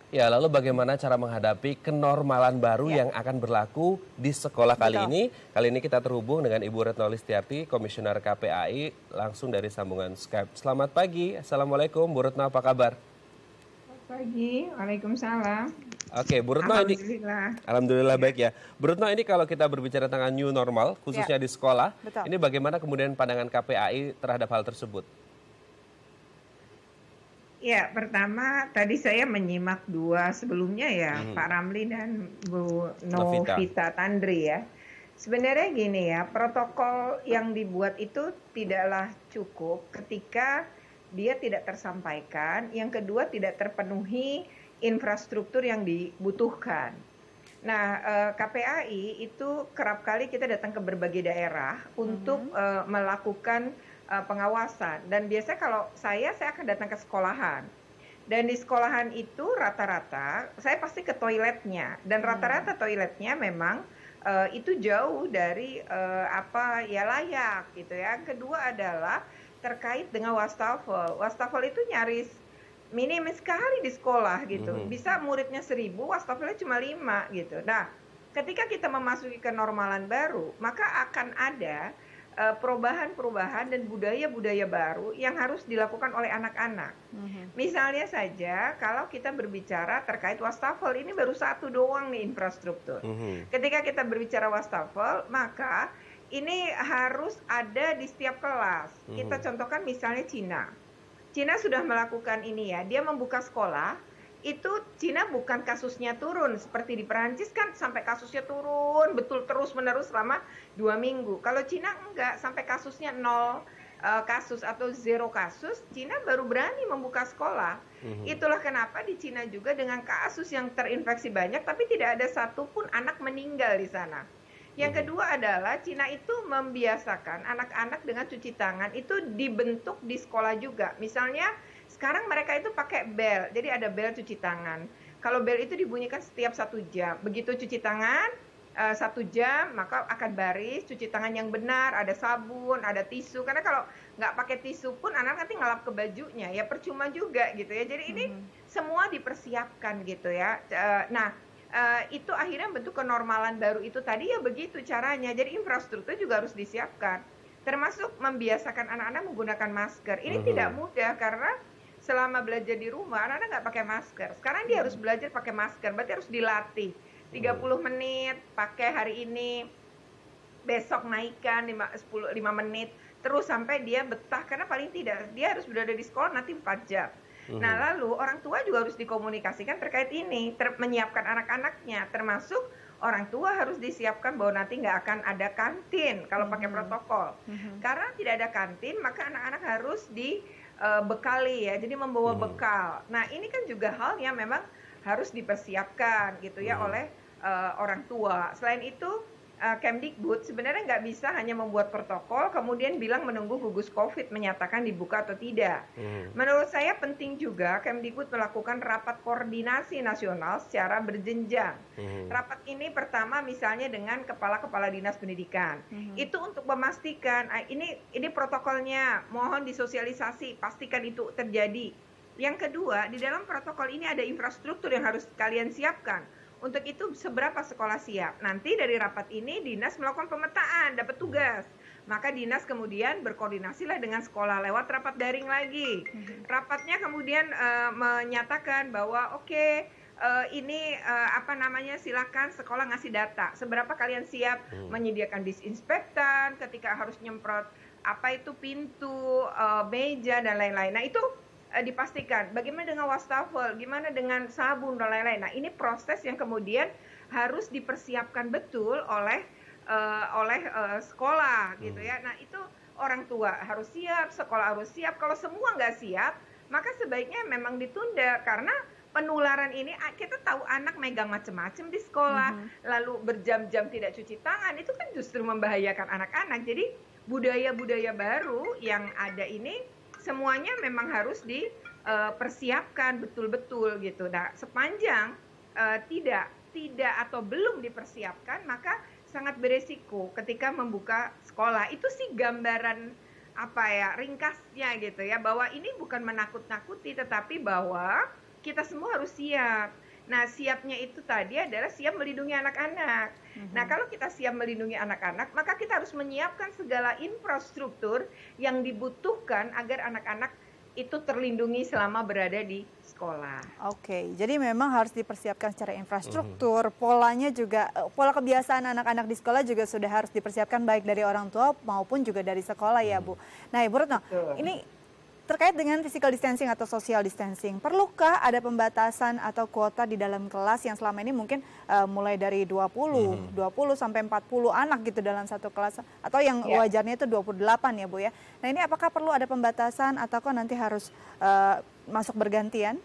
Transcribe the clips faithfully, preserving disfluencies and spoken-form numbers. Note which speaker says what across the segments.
Speaker 1: Ya, lalu bagaimana cara menghadapi kenormalan baru
Speaker 2: Ya.
Speaker 1: yang akan berlaku di sekolah kali
Speaker 2: Betul.
Speaker 1: ini? Kali ini kita terhubung dengan Ibu Retno Listiarti, Komisioner K P A I, langsung dari sambungan Skype. Selamat pagi, Assalamualaikum, Bu Retno, apa kabar?
Speaker 3: Selamat pagi, Waalaikumsalam.
Speaker 1: Oke, Bu Retno ini,
Speaker 3: Alhamdulillah.
Speaker 1: Alhamdulillah
Speaker 3: Ya.
Speaker 1: baik ya. Bu Retno, ini kalau kita berbicara tentang new normal, khususnya di sekolah,
Speaker 2: Betul.
Speaker 1: ini bagaimana kemudian pandangan K P A I terhadap hal tersebut?
Speaker 3: Ya, pertama tadi saya menyimak dua sebelumnya ya,
Speaker 1: Mhm.
Speaker 3: Pak Ramli dan Bu
Speaker 1: Novita.
Speaker 3: Novita Tandri ya. Sebenarnya gini ya, protokol yang dibuat itu tidaklah cukup ketika dia tidak tersampaikan, yang kedua tidak terpenuhi infrastruktur yang dibutuhkan. Nah, eh, K P A I itu kerap kali kita datang ke berbagai daerah untuk eh, melakukan eh, pengawasan. Dan biasanya kalau saya, saya akan datang ke sekolahan. Dan di sekolahan itu rata-rata saya pasti ke toiletnya. Dan rata-rata toiletnya memang eh, itu jauh dari eh, apa ya layak gitu ya. Yang kedua adalah terkait dengan wastafel. Wastafel itu nyaris minim sekali di sekolah gitu.
Speaker 1: Mhm.
Speaker 3: Bisa muridnya seribu, wastafelnya cuma lima gitu. Nah, ketika kita memasuki kenormalan baru, maka akan ada eh, perubahan-perubahan dan budaya-budaya baru yang harus dilakukan oleh anak-anak. Misalnya saja kalau kita berbicara terkait wastafel, ini baru satu doang nih infrastruktur.
Speaker 1: Mhm.
Speaker 3: Ketika kita berbicara wastafel, maka ini harus ada di setiap kelas. Kita
Speaker 1: Mhm.
Speaker 3: contohkan misalnya Cina. Cina sudah melakukan ini ya, dia membuka sekolah, itu Cina bukan kasusnya turun, seperti di Perancis kan sampai kasusnya turun, betul terus-menerus selama dua minggu. Kalau Cina enggak, sampai kasusnya nol eh, kasus atau zero kasus, Cina baru berani membuka sekolah.
Speaker 1: Mhm.
Speaker 3: Itulah kenapa di Cina juga dengan kasus yang terinfeksi banyak, tapi tidak ada satupun anak meninggal di sana. Yang
Speaker 1: Mhm.
Speaker 3: kedua adalah Cina itu membiasakan anak-anak dengan cuci tangan itu dibentuk di sekolah juga. Misalnya sekarang mereka itu pakai bel, jadi ada bel cuci tangan. Kalau bel itu dibunyikan setiap satu jam. Begitu cuci tangan eh, satu jam, maka akan baris cuci tangan yang benar, ada sabun, ada tisu. Karena kalau nggak pakai tisu pun anak nanti ngelap ke bajunya, ya percuma juga gitu ya. Jadi ini semua dipersiapkan gitu ya. Eh, Nah, eh, itu akhirnya bentuk kenormalan baru itu tadi ya begitu caranya. Jadi infrastruktur juga harus disiapkan. Termasuk membiasakan anak-anak menggunakan masker. Ini
Speaker 1: Mhm.
Speaker 3: tidak mudah karena selama belajar di rumah anak-anak nggak pakai masker. Sekarang dia harus belajar pakai masker, berarti harus dilatih. tiga puluh menit pakai hari ini, besok naikkan lima, sepuluh, lima menit, terus sampai dia betah. Karena paling tidak dia harus berada di sekolah nanti empat jam.
Speaker 1: Mhm.
Speaker 3: Nah, lalu orang tua juga harus dikomunikasikan terkait ini, ter- menyiapkan anak-anaknya, termasuk orang tua harus disiapkan bahwa nanti nggak akan ada kantin kalau pakai protokol. Karena tidak ada kantin, maka anak-anak harus dibekali ya, jadi membawa
Speaker 1: Mhm.
Speaker 3: bekal. Nah, ini kan juga hal yang memang harus dipersiapkan gitu ya
Speaker 1: Mhm.
Speaker 3: oleh eh, orang tua. Selain itu, eh, Kemdikbud sebenarnya nggak bisa hanya membuat protokol, kemudian bilang menunggu gugus COVID menyatakan dibuka atau tidak.
Speaker 1: Mhm.
Speaker 3: Menurut saya penting juga Kemdikbud melakukan rapat koordinasi nasional secara berjenjang.
Speaker 1: Mhm.
Speaker 3: Rapat ini pertama misalnya dengan kepala-kepala dinas pendidikan. Itu untuk memastikan ah, ini ini protokolnya, mohon disosialisasi, pastikan itu terjadi. Yang kedua, di dalam protokol ini ada infrastruktur yang harus kalian siapkan. Untuk itu seberapa sekolah siap? Nanti dari rapat ini dinas melakukan pemetaan, dapat tugas. Maka dinas kemudian berkoordinasilah dengan sekolah lewat rapat daring lagi. Rapatnya kemudian eh, menyatakan bahwa oke eh, ini eh, apa namanya silakan sekolah ngasih data. Seberapa kalian siap
Speaker 1: Hmm.
Speaker 3: menyediakan disinfektan ketika harus nyemprot apa itu pintu, eh, meja dan lain-lain. Nah itu eh, dipastikan. Bagaimana dengan wastafel? Gimana dengan sabun dan lain-lain? Nah ini proses yang kemudian harus dipersiapkan betul oleh eh, oleh eh, sekolah gitu ya. Nah itu orang tua harus siap, sekolah harus siap. Kalau semua nggak siap, maka sebaiknya memang ditunda karena penularan ini ah, kita tahu anak megang macam-macam di sekolah, lalu berjam-jam tidak cuci tangan, itu kan justru membahayakan anak-anak. Jadi budaya-budaya baru yang ada ini semuanya memang harus dipersiapkan betul-betul gitu. Nah, sepanjang eh, tidak tidak atau belum dipersiapkan, maka sangat beresiko ketika membuka sekolah. Itu sih gambaran apa ya ringkasnya gitu ya, bahwa ini bukan menakut-nakuti, tetapi bahwa kita semua harus siap. Nah, siapnya itu tadi adalah siap melindungi anak-anak. Mm-hmm. Nah, kalau kita siap melindungi anak-anak, maka kita harus menyiapkan segala infrastruktur yang dibutuhkan agar anak-anak itu terlindungi selama berada di sekolah.
Speaker 2: Oke, jadi memang harus dipersiapkan secara infrastruktur, mm-hmm. polanya juga, pola kebiasaan anak-anak di sekolah juga sudah harus dipersiapkan baik dari orang tua maupun juga dari sekolah ya Bu. Nah Ibu Retno, Betul. ini terkait dengan physical distancing atau social distancing, perlukah ada pembatasan atau kuota di dalam kelas yang selama ini mungkin uh, mulai dari dua puluh, hmm. dua puluh sampai empat puluh anak gitu dalam satu kelas, atau yang ya. wajarnya itu dua puluh delapan ya Bu ya. Nah ini apakah perlu ada pembatasan ataukah nanti harus uh, masuk bergantian?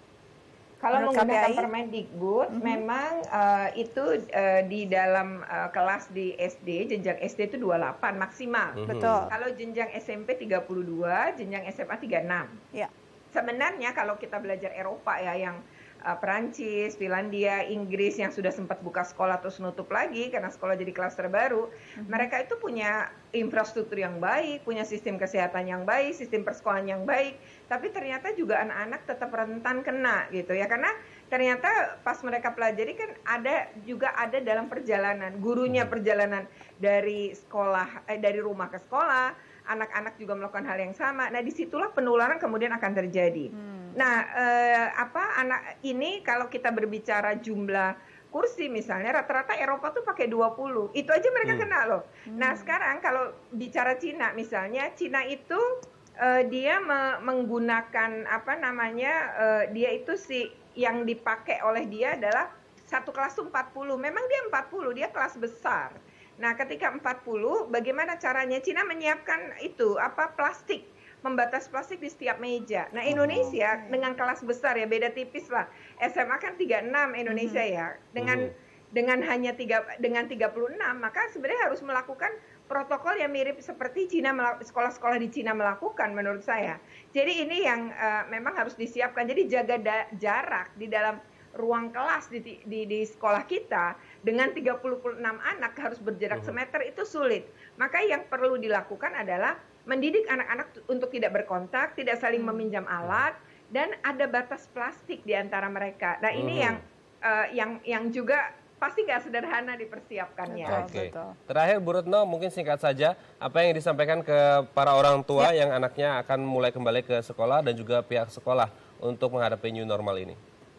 Speaker 3: Kalau menggunakan Permendikbud, mm-hmm. memang uh, itu uh, di dalam uh, kelas di S D, jenjang S D itu dua puluh delapan maksimal.
Speaker 2: Mm-hmm. Betul.
Speaker 3: Kalau jenjang S M P tiga puluh dua, jenjang S M A tiga puluh enam.
Speaker 2: Ya.
Speaker 3: Sebenarnya kalau kita belajar Eropa ya, yang uh, Perancis, Finlandia, Inggris yang sudah sempat buka sekolah terus nutup lagi karena sekolah jadi klaster baru, mm-hmm. mereka itu punya infrastruktur yang baik, punya sistem kesehatan yang baik, sistem persekolahan yang baik, tapi ternyata juga anak-anak tetap rentan kena gitu ya, karena ternyata pas mereka pelajari kan ada juga ada dalam perjalanan, gurunya perjalanan dari sekolah, eh, dari rumah ke sekolah, anak-anak juga melakukan hal yang sama. Nah disitulah penularan kemudian akan terjadi. Hmm. Nah eh, apa anak ini kalau kita berbicara jumlah kursi misalnya rata-rata Eropa tuh pakai dua puluh. Itu aja mereka hmm. kena loh. Hmm. Nah, sekarang kalau bicara Cina misalnya, Cina itu uh, dia me menggunakan apa namanya? Uh, dia itu si yang dipakai oleh dia adalah satu kelas tuh empat puluh. Memang dia empat puluh, dia kelas besar. Nah, ketika empat puluh, bagaimana caranya Cina menyiapkan itu apa plastik? Membatas plastik di setiap meja. Nah Indonesia oh, okay. dengan kelas besar ya, beda tipis lah. S M A kan tiga puluh enam Indonesia mm-hmm. ya. Dengan mm-hmm. dengan hanya tiga dengan tiga puluh enam, maka sebenarnya harus melakukan protokol yang mirip seperti Cina, sekolah-sekolah di Cina melakukan menurut saya. Jadi ini yang uh, memang harus disiapkan. Jadi jaga jarak di dalam ruang kelas di, di, di sekolah kita dengan tiga puluh enam anak harus berjarak mm-hmm. semeter itu sulit. Maka yang perlu dilakukan adalah mendidik anak-anak untuk tidak berkontak, tidak saling meminjam alat, dan ada batas plastik di antara mereka. Nah ini hmm. yang uh, yang yang juga pasti nggak sederhana dipersiapkannya.
Speaker 1: Oke. Terakhir Bu Retno, mungkin singkat saja apa yang disampaikan ke para orang tua ya. yang anaknya akan mulai kembali ke sekolah dan juga pihak sekolah untuk menghadapi new normal ini.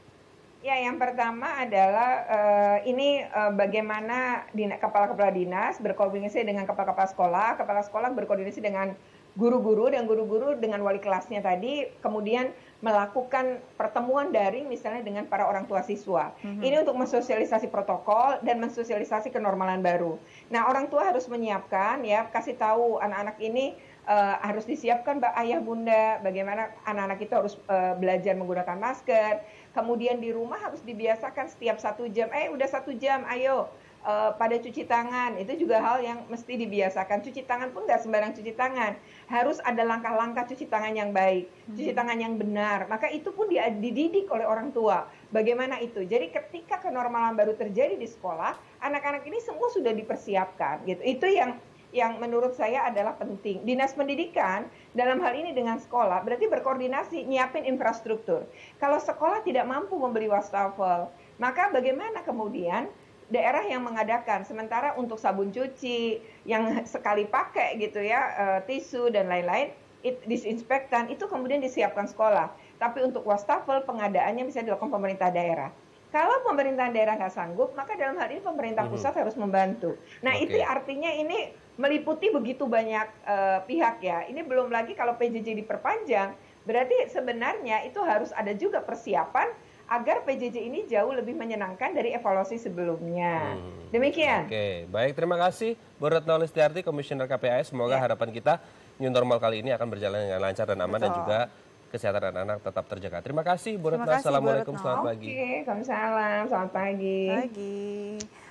Speaker 3: Ya, yang pertama adalah uh, ini uh, bagaimana kepala-kepala dinas berkoordinasi dengan kepala-kepala sekolah, kepala sekolah berkoordinasi dengan guru-guru dan guru-guru dengan wali kelasnya tadi, kemudian melakukan pertemuan daring misalnya dengan para orang tua siswa. Mm-hmm. Ini untuk mensosialisasi protokol dan mensosialisasi kenormalan baru. Nah, orang tua harus menyiapkan ya, kasih tahu anak-anak ini uh, harus disiapkan Mbak Ayah Bunda, bagaimana anak-anak itu harus uh, belajar menggunakan masker. Kemudian di rumah harus dibiasakan setiap satu jam, eh udah satu jam, ayo uh, pada cuci tangan. Itu juga hal yang mesti dibiasakan. Cuci tangan pun nggak sembarang cuci tangan. Harus ada langkah-langkah cuci tangan yang baik, cuci tangan yang benar. Maka itu pun dididik oleh orang tua. Bagaimana itu? Jadi ketika kenormalan baru terjadi di sekolah, anak-anak ini semua sudah dipersiapkan. Gitu. Itu yang yang menurut saya adalah penting. Dinas Pendidikan dalam hal ini dengan sekolah berarti berkoordinasi nyiapin infrastruktur. Kalau sekolah tidak mampu membeli wastafel, maka bagaimana kemudian daerah yang mengadakan, sementara untuk sabun cuci yang sekali pakai gitu ya, uh, tisu dan lain-lain, disinfektan itu kemudian disiapkan sekolah. Tapi untuk wastafel pengadaannya bisa dilakukan pemerintah daerah. Kalau pemerintah daerah nggak sanggup, maka dalam hal ini pemerintah pusat mm-hmm. harus membantu. Nah okay. itu artinya ini meliputi begitu banyak uh, pihak ya. Ini belum lagi kalau P J J diperpanjang, berarti sebenarnya itu harus ada juga persiapan agar P J J ini jauh lebih menyenangkan dari evaluasi sebelumnya. Hmm. Demikian.
Speaker 1: Oke, okay. Baik, terima kasih Bu Retno Listiarti, Komisioner K P A I. Semoga yeah. harapan kita new normal kali ini akan berjalan dengan lancar dan aman. Betul. Dan juga kesehatan anak-anak tetap terjaga. Terima kasih Bu Retno. Assalamualaikum, selamat pagi.
Speaker 3: Oke, Waalaikumsalam, selamat pagi.
Speaker 2: Pagi.